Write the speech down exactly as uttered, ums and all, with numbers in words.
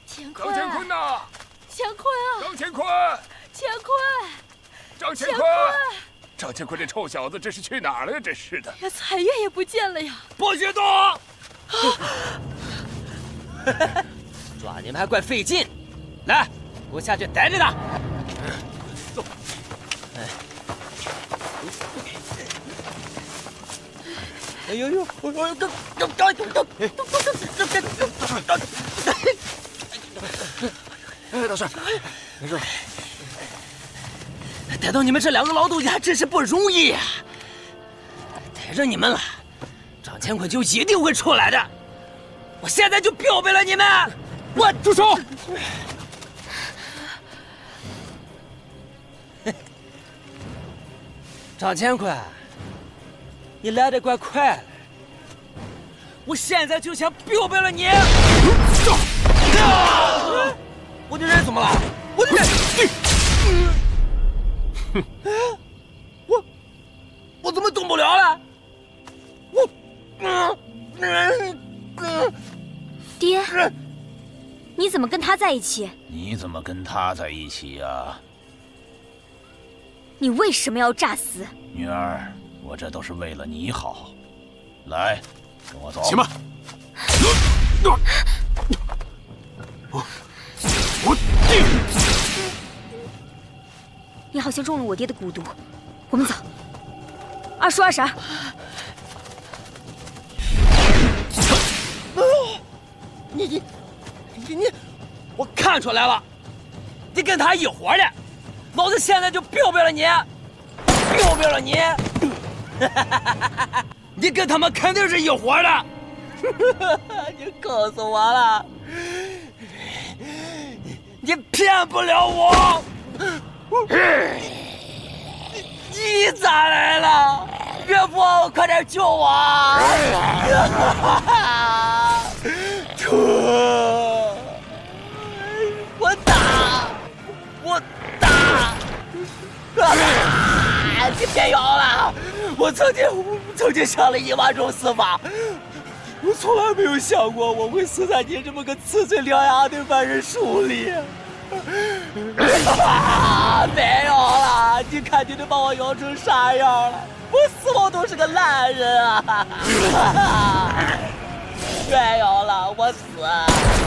乾坤， 张乾坤呐！ 乾坤啊！ 张乾坤！ 乾坤！ 张乾坤！张乾坤这臭小子，这是去哪儿了呀？真是的！ 呀，彩月也不见了呀！ 不许动！抓你们还怪费劲。来，给我下去逮着他。走。哎呦呦！哎呦，等等等等等！ 哎，大帅，没事。 逮到你们这两个老东西还真是不容易呀！逮着你们了，张乾坤就一定会出来的。我现在就标配了你们！我住手！ 张乾坤，你来得怪快了，我现在就想标配了你！我的人怎么了？我的人，哼，我我怎么动不了了？我，嗯嗯嗯，爹，你怎么跟他在一起？ 你怎么跟他在一起呀？ 你为什么要诈死？ 女儿，我这都是为了你好。来，跟我走。 且慢。我我爹！ 你好像中了我爹的蛊毒，我们走。二叔二婶。 你你你你，我看出来了，你跟他一伙的。老子现在就标配了你，标配了你！你跟他们肯定是一伙的！你告诉我了，你骗不了我！你你咋来了？岳父，快点救我！哥，我打，我打！啊！你别咬了！我曾经曾经想了一万种死法，我从来没有想过我会死在你这么个呲嘴獠牙的犯人手里。啊！没有了！你看你都把我咬成啥样了？我死后都是个烂人啊！没有了，我死。